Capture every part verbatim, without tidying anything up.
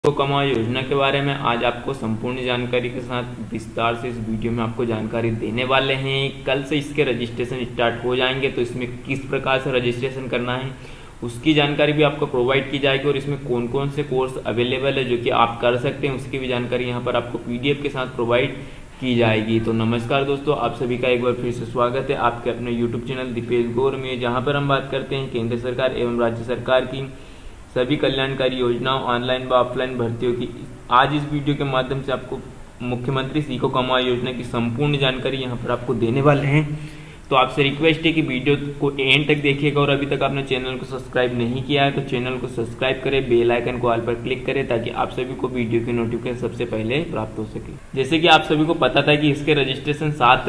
को कमाओ योजना के बारे में आज आपको संपूर्ण जानकारी के साथ विस्तार से इस वीडियो में आपको जानकारी देने वाले हैं। कल से इसके रजिस्ट्रेशन स्टार्ट हो जाएंगे, तो इसमें किस प्रकार से रजिस्ट्रेशन करना है उसकी जानकारी भी आपको प्रोवाइड की जाएगी और इसमें कौन कौन से कोर्स अवेलेबल है जो कि आप कर सकते हैं उसकी भी जानकारी यहाँ पर आपको पीडीएफ के साथ प्रोवाइड की जाएगी। तो नमस्कार दोस्तों, आप सभी का एक बार फिर से स्वागत है आपके अपने यूट्यूब चैनल दीपेश गौर में, जहाँ पर हम बात करते हैं केंद्र सरकार एवं राज्य सरकार की सभी कल्याणकारी योजनाओं ऑनलाइन व ऑफलाइन भर्तियों की। आज इस वीडियो के माध्यम से आपको मुख्यमंत्री सीखो कमाओ योजना की संपूर्ण जानकारी यहाँ पर आपको देने वाले हैं। तो आपसे रिक्वेस्ट है कि वीडियो को एंड तक देखिएगा और अभी तक आपने चैनल को सब्सक्राइब नहीं किया है तो चैनल को सब्सक्राइब करें, बेल आइकन को ऑल पर क्लिक करें ताकि आप सभी को वीडियो की नोटिफिकेशन सबसे पहले प्राप्त हो सके। जैसे कि आप सभी को पता था कि इसके रजिस्ट्रेशन सात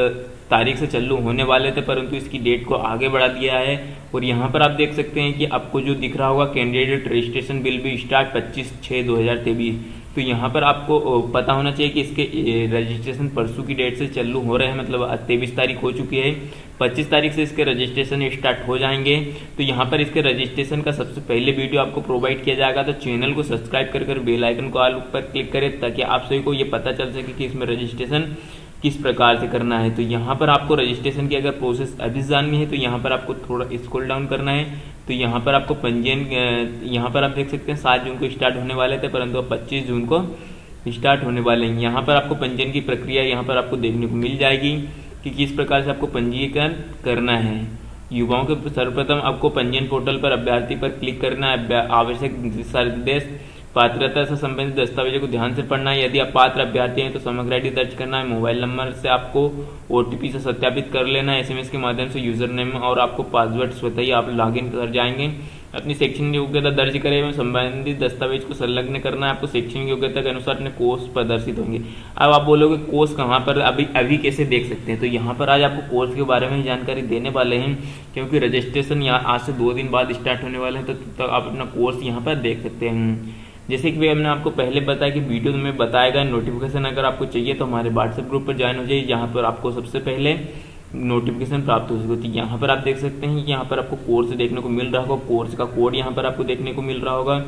तारीख से चालू होने वाले थे, परंतु इसकी डेट को आगे बढ़ा दिया है। और यहाँ पर आप देख सकते हैं कि आपको जो दिख रहा होगा कैंडिडेट रजिस्ट्रेशन बिल भी स्टार्ट पच्चीस छः दो हजार तेईस। तो यहाँ पर आपको पता होना चाहिए कि इसके रजिस्ट्रेशन परसों की डेट से चालू हो रहे हैं, मतलब तेईस तारीख हो चुकी है, पच्चीस तारीख से इसके रजिस्ट्रेशन स्टार्ट हो जाएंगे। तो यहाँ पर इसके रजिस्ट्रेशन का सबसे पहले वीडियो आपको प्रोवाइड किया जाएगा, तो चैनल को सब्सक्राइब कर कर बेल आइकन को ऑल पर क्लिक करें ताकि आप सभी को ये पता चल सके कि इसमें रजिस्ट्रेशन किस प्रकार से करना है। तो यहाँ पर आपको रजिस्ट्रेशन की अगर प्रोसेस अभी जाननी है तो यहाँ पर आपको थोड़ा स्क्रॉल डाउन करना है। तो यहाँ पर आपको पंजीयन, यहाँ पर आप देख सकते हैं सात जून को स्टार्ट होने वाले थे परंतु अब पच्चीस जून को स्टार्ट होने वाले हैं। यहाँ पर आपको पंजीयन की प्रक्रिया यहाँ पर आपको देखने को मिल जाएगी कि किस प्रकार से आपको पंजीकरण करना है। युवाओं के सर्वप्रथम आपको पंजीयन पोर्टल पर अभ्यर्थी पर क्लिक करना है, आवश्यक दिशा निर्देश पात्रता से संबंधित दस्तावेजों को ध्यान से पढ़ना है। यदि आप पात्र अभ्यर्थी हैं तो समग्र आईडी दर्ज करना है, मोबाइल नंबर से आपको ओटीपी से सत्यापित कर लेना है, एसएमएस के माध्यम से यूजर नेम और आपको पासवर्ड स्वतः ही आप लॉगिन कर जाएंगे। अपनी शैक्षणिक योग्यता दर्ज करें एवं संबंधित दस्तावेज को संलग्न करना है। आपको शैक्षणिक योग्यता के अनुसार अपने कोर्स प्रदर्शित होंगे। अब आप बोलोगे कोर्स कहाँ पर अभी अभी कैसे देख सकते हैं, तो यहाँ पर आज आपको कोर्स के बारे में जानकारी देने वाले हैं, क्योंकि रजिस्ट्रेशन यहाँ आज से दो दिन बाद स्टार्ट होने वाले हैं, तो तब तक आप अपना कोर्स यहाँ पर देख सकते हैं। जैसे कि हमने आपको पहले बताया कि वीडियो में बताया गया नोटिफिकेशन अगर आपको चाहिए तो हमारे व्हाट्सएप ग्रुप पर ज्वाइन हो जाइए, जहाँ पर आपको सबसे पहले नोटिफिकेशन प्राप्त हो सके। तो यहाँ पर आप देख सकते हैं कि यहाँ पर आपको कोर्स देखने को मिल रहा होगा, कोर्स का कोड यहाँ पर आपको देखने को मिल रहा होगा।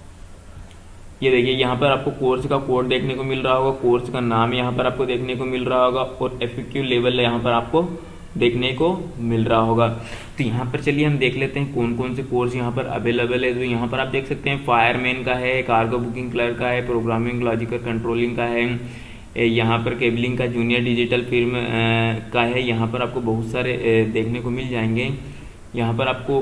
ये देखिए यहाँ पर आपको कोर्स का कोड देखने को मिल रहा होगा, कोर्स का नाम यहाँ पर आपको देखने को मिल रहा होगा और एफएक्यू लेवल यहाँ पर आपको देखने को मिल रहा होगा। तो यहाँ पर चलिए हम देख लेते हैं कौन कौन से कोर्स यहाँ पर अवेलेबल है। तो यहाँ पर आप देख सकते हैं फायरमैन का है, कार्गो बुकिंग क्लर्क का है, प्रोग्रामिंग लॉजिकल कंट्रोलिंग का है, यहाँ पर केबलिंग का जूनियर डिजिटल फिल्म का है। यहाँ पर आपको बहुत सारे देखने को मिल जाएंगे। यहाँ पर आपको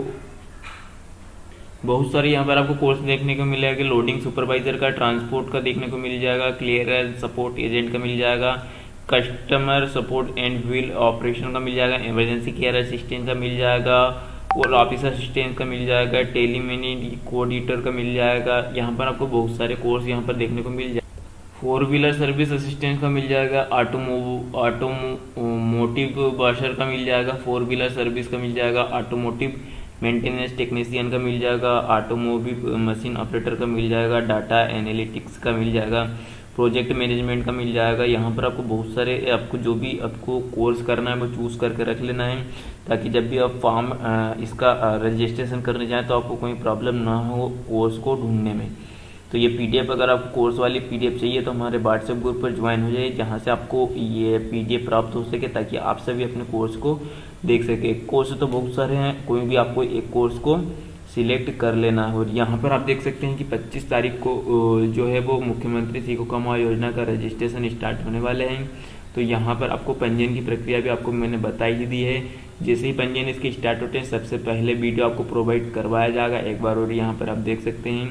बहुत सारे यहाँ पर आपको कोर्स देखने को मिलेगा। लोडिंग सुपरवाइजर का, ट्रांसपोर्ट का देखने को मिल जाएगा, क्लियरेंस सपोर्ट एजेंट का मिल जाएगा, customer support and wheel operation का मिल जाएगा, इमरजेंसी केयर असिस्टेंट का मिल जाएगा और ऑफिस असिस्टेंट का मिल जाएगा, टेलीमेनी कोऑर्डिनेटर का मिल जाएगा। यहाँ पर आपको बहुत सारे कोर्स यहाँ पर देखने को मिल जाएगा। फोर व्हीलर सर्विस असिस्टेंट का मिल जाएगा, ऑटोमो ऑटोमोटिव वॉशर का मिल जाएगा, फोर व्हीलर सर्विस का मिल जाएगा, ऑटोमोटिव मेंटेनेंस टेक्नीशियन का मिल जाएगा, ऑटोमोबिल मशीन ऑपरेटर का मिल जाएगा, डाटा एनालिटिक्स का मिल जाएगा, प्रोजेक्ट मैनेजमेंट का मिल जाएगा। यहाँ पर आपको बहुत सारे आपको जो भी आपको कोर्स करना है वो चूज़ करके रख लेना है ताकि जब भी आप फॉर्म इसका रजिस्ट्रेशन करने जाएं तो आपको कोई प्रॉब्लम ना हो कोर्स को ढूंढने में। तो ये पीडीएफ अगर आपको कोर्स वाली पीडीएफ चाहिए तो हमारे व्हाट्सएप ग्रुप पर ज्वाइन हो जाइए, जहाँ से आपको ये पीडीएफ प्राप्त हो सके ताकि आप सभी अपने कोर्स को देख सके। कोर्स तो बहुत सारे हैं, कोई भी आपको एक कोर्स को सिलेक्ट कर लेना है। और यहाँ पर आप देख सकते हैं कि पच्चीस तारीख को जो है वो मुख्यमंत्री सीखो कमाओ योजना का रजिस्ट्रेशन स्टार्ट होने वाले हैं। तो यहाँ पर आपको पंजीयन की प्रक्रिया भी आपको मैंने बताई ही दी है। जैसे ही पंजीयन इसकी स्टार्ट होते हैं सबसे पहले वीडियो आपको प्रोवाइड करवाया जाएगा एक बार। और यहाँ पर आप देख सकते हैं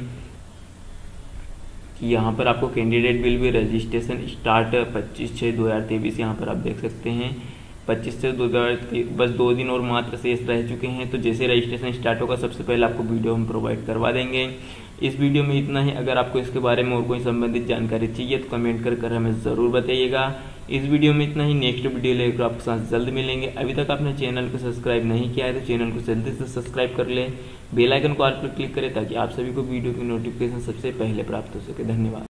कि यहाँ पर आपको कैंडिडेट बिल भी रजिस्ट्रेशन स्टार्ट पच्चीस छः दो हज़ार तेईस यहाँ पर आप देख सकते हैं पच्चीस से दो हज़ार बस दो दिन और मात्र शेष रह चुके हैं। तो जैसे रजिस्ट्रेशन स्टार्ट होगा सबसे पहले आपको वीडियो हम प्रोवाइड करवा देंगे। इस वीडियो में इतना ही। अगर आपको इसके बारे में और कोई संबंधित जानकारी चाहिए तो कमेंट कर कर हमें ज़रूर बताइएगा। इस वीडियो में इतना ही, नेक्स्ट वीडियो लेकर आपके साथ जल्द मिलेंगे। अभी तक आपने चैनल को सब्सक्राइब नहीं किया है तो चैनल को जल्दी से सब्सक्राइब कर ले, बेल आइकन को ऑल पर क्लिक करें ताकि आप सभी को वीडियो की नोटिफिकेशन सबसे पहले प्राप्त हो सके। धन्यवाद।